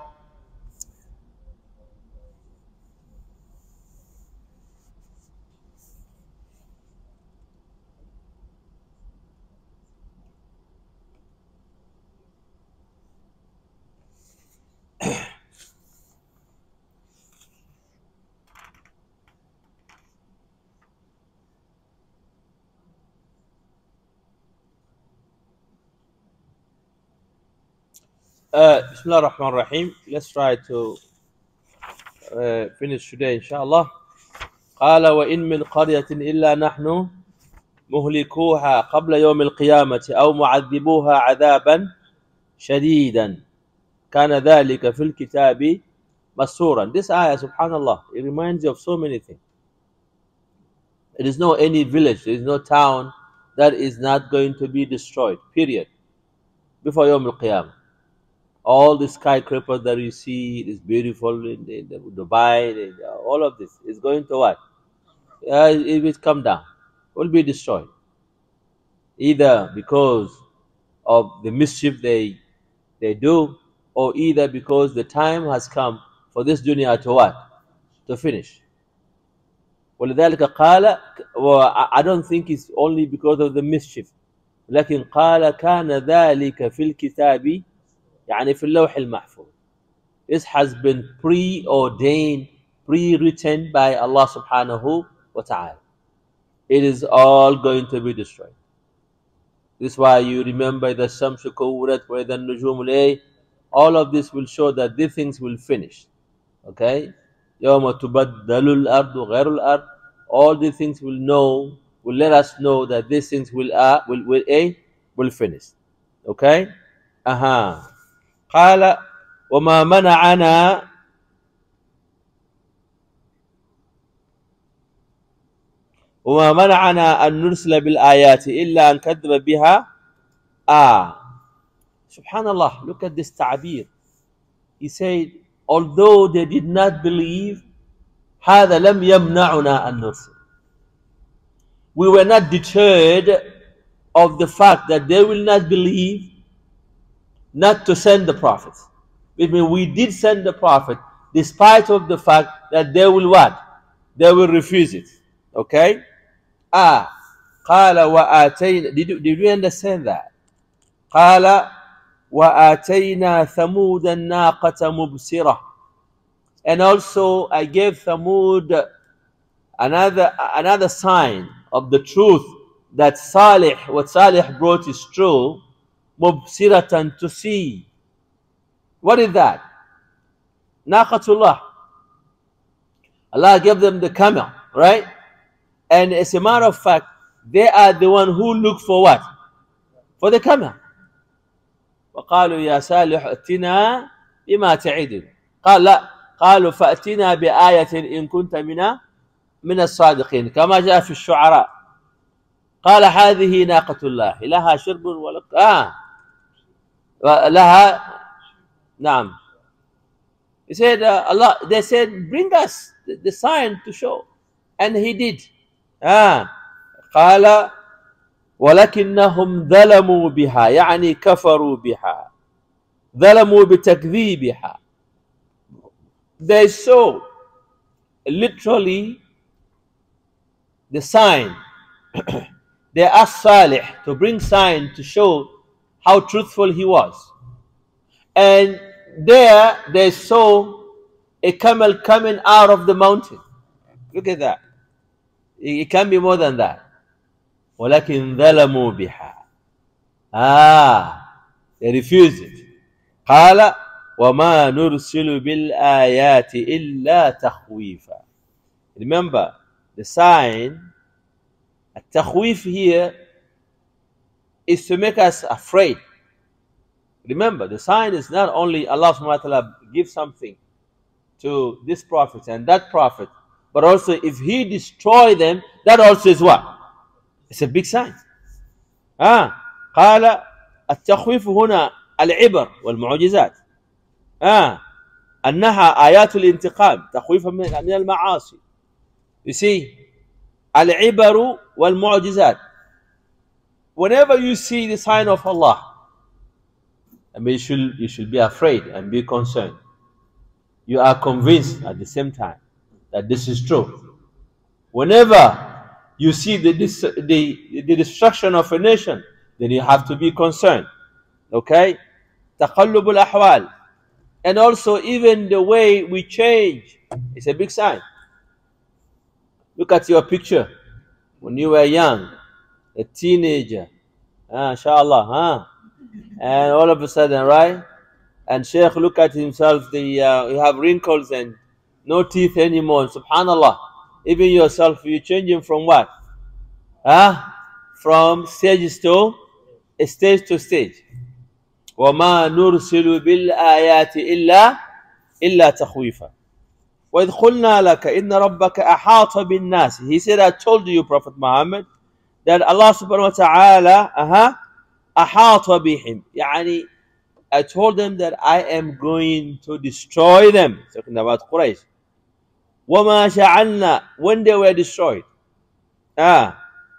Uh, Bismillah ar-Rahman ar-Rahim. Let's try to uh, finish today, inshallah. قال وإن من قرية إلا نحن مهلكوها قبل يوم القيامة أو معذبوها عذابا شديدا كان ذلك في الكتاب مسطورا. This ayah, subhanallah, it reminds you of so many things. There is no any village, there is no town that is not going to be destroyed, period, before Yawm al-Qiyamah. All the skyscrapers that you see is beautiful in, in, in Dubai, in, uh, all of this is going to what? Uh, it will come down, will be destroyed. Either because of the mischief they they do, or either because the time has come for this dunya to what? To finish. ولذلك قال, well, I don't think it's only because of the mischief. لكن قال كان ذلك في الكتاب يعني في اللوح المحفوظ. This has been preordained, pre-written by Allah subhanahu wa ta'ala. It is all going to be destroyed. This is why you remember the Shamsu Kuwrat, where the Nujum lay. All of this will show that these things will finish. Okay? يَوْمَ تُبَدَّلُ الْأَرْضُ غَيْرُ الْأَرْضِ. All these things will know, will let us know that these things will uh, will will a will finish. Okay? Aha. قال وما منعنا وما منعنا أن نرسل بالآيات إلا أن كذب بها آه Subhanallah, look at this ta'bir. He said, although they did not believe, هذا لم يمنعنا أن نرسل. We were not deterred of the fact that they will not believe not to send the prophet. It means we did send the prophet despite of the fact that they will what? They will refuse it. Okay? Ah. قال وآتينا. Did you, did you understand that? قال وآتينا ثمود الناقة مبصرة. And also I gave Thamud another another sign of the truth that Salih, what Salih brought is true. مبصرة, to see. What is that? Naqatullah. Allah gave them the camel, right? And as a matter of fact, they are the one who look for what? For the camel. وقالوا يا صالح ائتنا بما تعدنا. قال لا. قالوا فأتنا بآية إن كنت من من الصادقين كما جاء في الشعراء. قال هذه ناقة الله لها شرب ولك آه لها نعم. He said uh, Allah. They said bring us the, the sign to show, and he did. آه قال ولكنهم ظلموا بها يعني كفروا بها. ظلموا بتكذيبها. They saw literally the sign. They asked Salih to bring sign to show how truthful he was. And there they saw a camel coming out of the mountain. Look at that. It can be more than that. ولكن ظلموا بها. Ah, they refused it. قال وما نرسل بالآيات إلا تخويفا. Remember, the sign, التخويف here, is to make us afraid. Remember, the sign is not only Allah subhanahu wa ta'ala gives something to this prophet and that prophet, but also if he destroy them, that also is what? It's a big sign. Ah, قال التخويف هنا العبر والمعجزات. Ah, أنها آيات الانتقام تخويفا من المعاصي. You see, العبر والمعجزات. Whenever you see the sign of Allah, I mean, you should, you should be afraid and be concerned. You are convinced at the same time that this is true. Whenever you see the, the, the destruction of a nation, then you have to be concerned. Okay? تقلب الأحوال. And also even the way we change is a big sign. Look at your picture when you were young, a teenager, ah, inshallah, huh? And all of a sudden, right? And Sheikh look at himself, the uh, you have wrinkles and no teeth anymore. Subhanallah. Even yourself, you're changing from what? Huh? From stage to stage to stage. وَمَا نُرْسِلُ بِالْآيَاتِ إِلَّا إِلَّا تَخْوِيفًا. وَإِذْ قُلْنَا لَكَ إِنَّ رَبَّكَ أَحَاطَ بِالنَّاسِ. He said, I told you, Prophet Muhammad, that Allah subhanahu wa ta'ala uh-huh, أحاط بهم. يعني, I told them that I am going to destroy them. Talking about Quraysh. وَمَا شَعَلْنَا. When they were destroyed. Ah.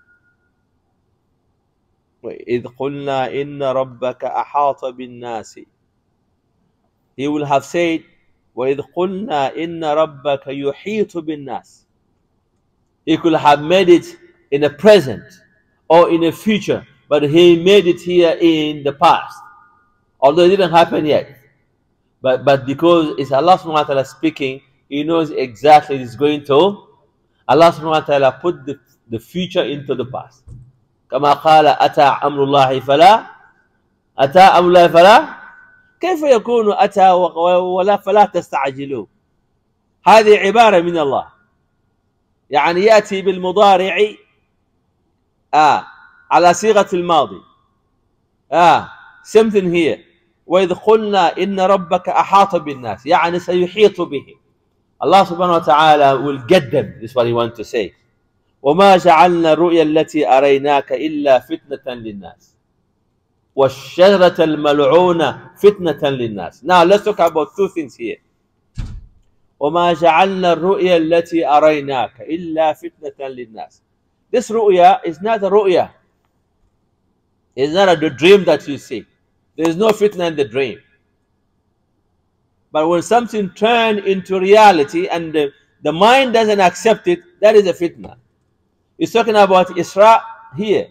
وَإِذْ قُلْنَا إِنَّ رَبَّكَ أَحَاطَ بِالنَّاسِ. He will have said, وَإِذْ قُلْنَا إِنَّ رَبَّكَ يُحِيطُ بِالنَّاسِ. He could have made it in the present or in the future, but he made it here in the past. Although it didn't happen yet. But, but because it's Allah subhanahu wa ta'ala speaking, he knows exactly it's going to. Allah subhanahu wa ta'ala put the, the future into the past. كما قال أتى أمر الله فلا أتى أمر الله فلا كيف يكون أتى ولا فلا تستعجلوا. هذه عبارة من الله. يعني يأتي بالمضارع آه على صيغة الماضي. آه same thing here. وإذ قلنا إن ربك أحاط بالناس. يعني سيحيط به. Allah subhanahu wa ta'ala will get them. This is what he wants to say. وما جعلنا الرؤيا التي أريناك إلا فتنة للناس والشجرة الملعونة فتنة للناس. Now let's talk about two things here. وما جعلنا الرؤيا التي أريناك إلا فتنة للناس. This ru'ya is not a ru'ya. It's not a dream that you see. There is no fitna in the dream. But when something turns into reality and the, the mind doesn't accept it, that is a fitna. He's talking about Isra here.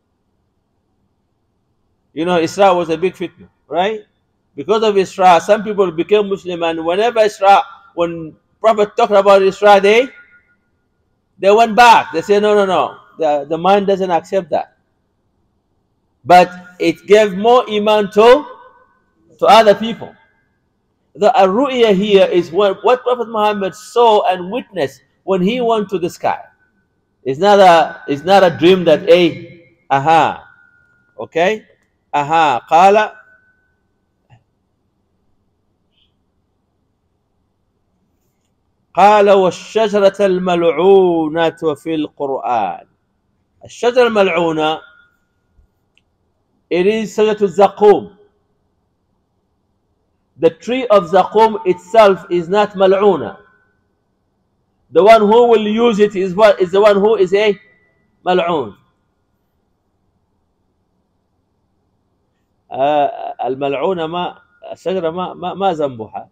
You know, Isra was a big fitna, right? Because of Isra, some people became Muslim, and whenever Isra, when Prophet talked about Isra, they, they went back. They said, no, no, no. The, the mind doesn't accept that. But it gave more iman to, to other people. The ru'ya here is what, what Prophet Muhammad saw and witnessed when he went to the sky. It's not a, it's not a dream that, hey, aha, okay, aha, قال قال والشجرة الملعونة في القرآن. الشجرة الملعونة, it is شجرة الزقوم. The tree of Zaqum itself is not mal'una. The one who will use it is what is the one who is a mal'un. الملعونة ما الشجرة ما ما ما ذنبها،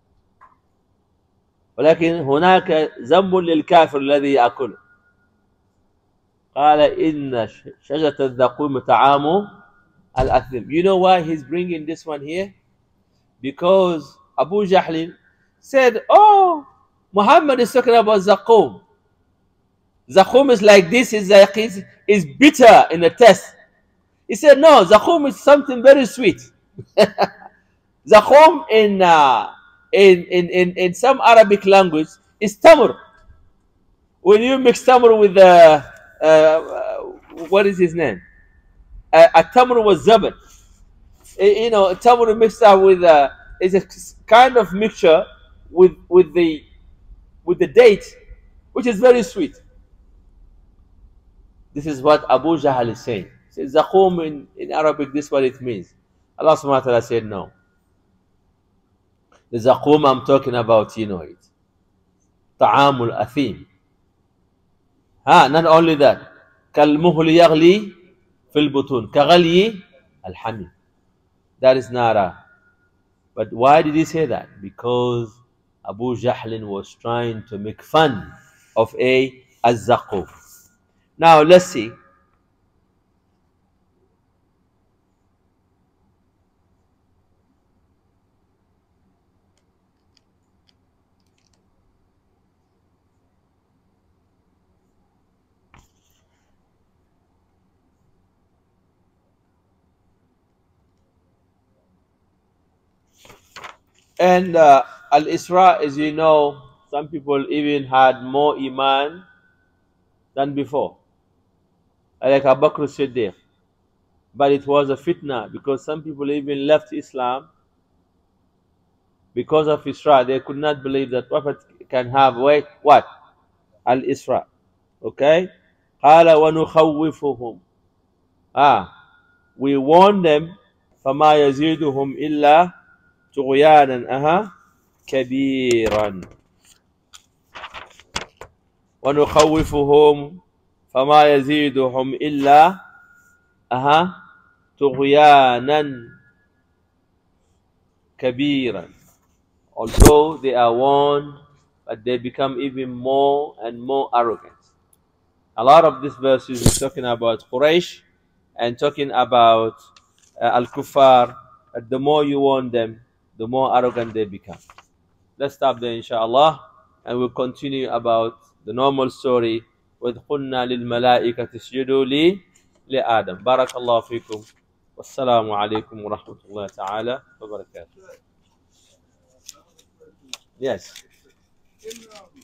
ولكن هناك ذنب للكافر الذي يأكله. قال إن شجرة الزقوم طعام الأثم. You know why he's bringing this one here? Because Abu Jahl said, oh, Muhammad is talking about Zaqum. Zakum is like this, is like is, is bitter in the taste. He said, no, Zakum is something very sweet. Zakum in, uh, in, in, in, in some Arabic language is tamr. When you mix tamr with, uh, uh, what is his name? Uh, a tamr was zabat. You know, tamr mixed up with, uh, is a kind of mixture with, with, the, with the date, which is very sweet. This is what Abu Jahl is saying. He says, Zakum in, in Arabic, this is what it means. Allah subhanahu wa ta'ala said, no. The Zakum I'm talking about, you know it. Ta'amul athim. Ah, not only that. Kalmuhul yaghli fil butun. Kaghali al-hamim. That is nara. But why did he say that? Because Abu Jahl was trying to make fun of a az-Zakum. Now let's see. And uh, Al-Isra, as you know, some people even had more Iman than before. Like Abu Bakr Siddiq. But it was a fitna because some people even left Islam because of Isra. They could not believe that Prophet can have wait, what? Al-Isra. Okay? قَالَ وَنُخَوِّفُهُمْ. Ah, we warn them فَمَا يَزِيدُهُمْ إِلَّا طُغْيَانًا أَهَا كَبِيرًا وَنُخَوِّفُهُمْ فَمَا يَزِيدُهُمْ إِلَّا أَهَا طُغْيَانًا كَبِيرًا. Although they are warned, but they become even more and more arrogant. A lot of these verses is talking about Quraysh and talking about uh, Al-Kuffar. The more you warn them, the more arrogant they become. Let's stop there, inshallah, and we'll continue about the normal story with قُلْنَا لِلْمَلَائِكَةِ اسْجُدُوا لِي لِآدَمَ. بارك الله فيكم والسلام عليكم ورحمة الله تعالى وبركاته. Yes.